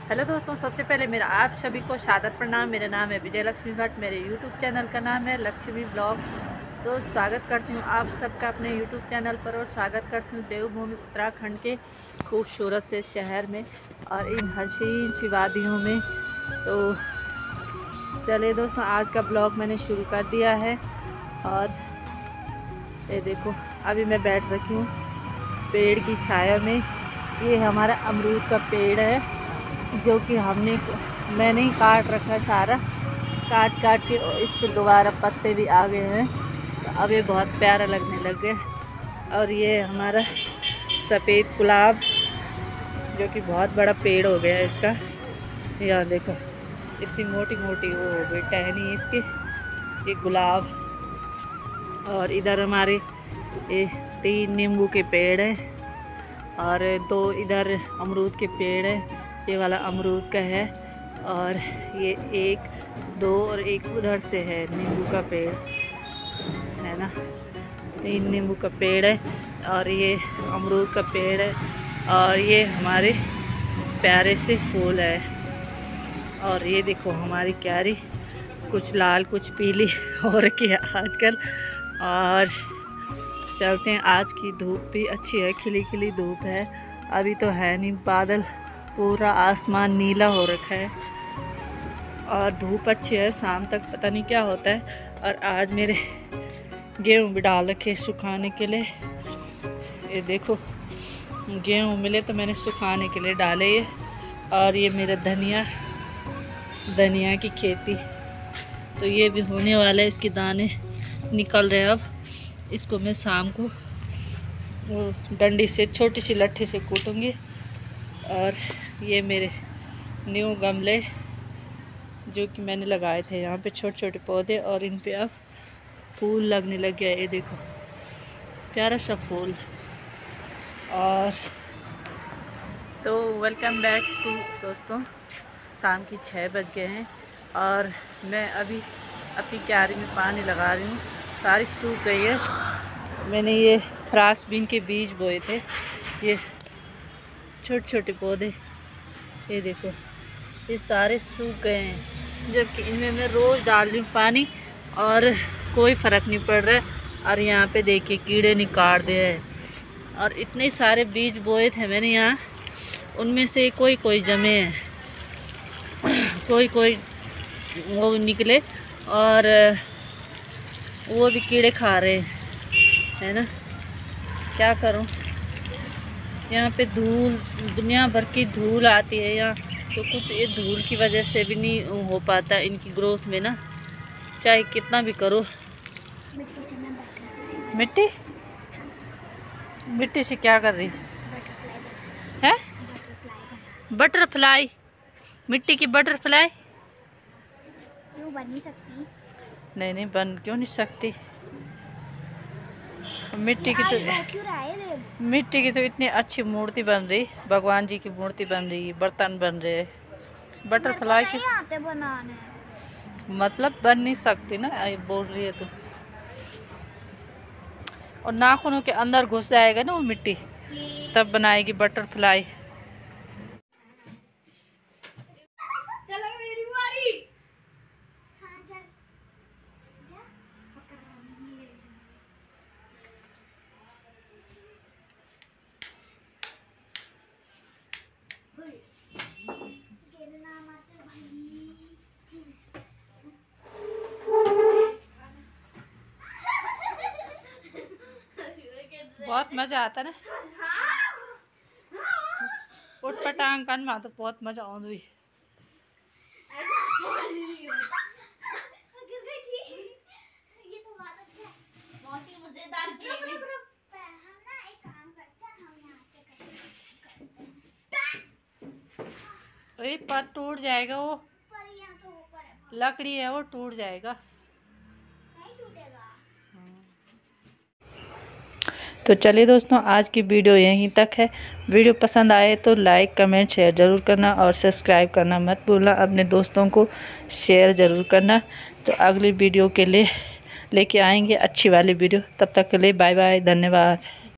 Hello दोस्तों, सबसे पहले मेरा आप सभी को सादर प्रणाम। मेरा नाम है विजय लक्ष्मी भट्ट। मेरे यूट्यूब चैनल का नाम है लक्ष्मी ब्लॉग। तो स्वागत करती हूँ आप सबका अपने यूट्यूब चैनल पर, और स्वागत करती हूँ देवभूमि उत्तराखंड के खूबसूरत से शहर में और इन हसीन सी वादियों में। तो चलिए दोस्तों, आज का ब्लॉग मैंने शुरू कर दिया है। और ये देखो, अभी मैं बैठ रखी हूँ पेड़ की छाया में। ये हमारा अमरूद का पेड़ है जो कि मैंने ही काट रखा है सारा, काट के, और इस पर दोबारा पत्ते भी आ गए हैं। तो अब ये बहुत प्यारा लगने लग गया। और ये हमारा सफ़ेद गुलाब जो कि बहुत बड़ा पेड़ हो गया है इसका। यहाँ देखो, इतनी मोटी मोटी वो हो गई टहनी इसकी, ये गुलाब। और इधर हमारे ये 3 नींबू के पेड़ हैं और 2 इधर अमरूद के पेड़ है। ये वाला अमरूद का है, और ये 1, 2 और एक उधर से है नींबू का पेड़ है ना। 3 नींबू का पेड़ है और ये अमरूद का पेड़ है। और ये हमारे प्यारे से फूल है। और ये देखो हमारी क्यारी कुछ लाल कुछ पीली हो रखी है आजकल। और चलते हैं, आज की धूप भी अच्छी है, खिली खिली धूप है। अभी तो है नहीं, बादल, पूरा आसमान नीला हो रखा है और धूप अच्छी है। शाम तक पता नहीं क्या होता है। और आज मेरे गेहूँ भी डाल रखे सुखाने के लिए। ये देखो, गेहूँ मिले तो मैंने सुखाने के लिए डाले ये। और ये मेरा धनिया की खेती, तो ये भी होने वाला है, इसके दाने निकल रहे हैं। अब इसको मैं शाम को वो डंडी से, छोटी सी लट्ठी से कूटूँगी। और ये मेरे न्यू गमले जो कि मैंने लगाए थे यहाँ पे, छोटे छोटे पौधे, और इन पे अब फूल लगने लग गया। ये देखो, प्यारा सा फूल। और तो वेलकम बैक टू दोस्तों, शाम की 6 बज गए हैं और मैं अभी अपनी क्यारी में पानी लगा रही हूँ। सारी सूख गई है। मैंने ये फ्रांस बीन के बीज बोए थे, ये छोटे छोटे पौधे, ये देखो ये सारे सूख गए हैं, जबकि इनमें मैं रोज़ डाल रही हूँ पानी और कोई फ़र्क नहीं पड़ रहा है। और यहाँ पे देखिए कीड़े ने काट दिए हैं। और इतने सारे बीज बोए थे मैंने यहाँ, उनमें से कोई जमे हैं, कोई वो निकले, और वो भी कीड़े खा रहे हैं, है ना। क्या करूँ, यहाँ पे धूल, दुनिया भर की धूल आती है यहाँ, तो कुछ ये धूल की वजह से भी नहीं हो पाता इनकी ग्रोथ में ना, चाहे कितना भी करो। मिट्टी से क्या कर रही है? बटरफ्लाई, मिट्टी की बटरफ्लाई क्यों बन नहीं सकती? नहीं, बन क्यों नहीं सकती। मिट्टी की तो इतनी अच्छी मूर्ति बन रही, भगवान जी की मूर्ति बन रही, बर्तन बन रहे। बटरफ्लाई की आते बनाने, मतलब बन नहीं सकती ना, बोल रही है तो। और नाखूनों के अंदर घुस जाएगा ना वो मिट्टी, तब बनाएगी बटरफ्लाई। चलो मेरी बारी। हाँ चल। बहुत मजा आता ना, उठ पटांग कन में तो बहुत मजा आउंदी। अरे पर टूट जाएगा वो, लकड़ी है वो, टूट जाएगा। तो चलिए दोस्तों, आज की वीडियो यहीं तक है। वीडियो पसंद आए तो लाइक, कमेंट, शेयर ज़रूर करना, और सब्सक्राइब करना मत भूलना। अपने दोस्तों को शेयर ज़रूर करना। तो अगली वीडियो के लिए लेके आएंगे अच्छी वाली वीडियो। तब तक के लिए बाय बाय, धन्यवाद।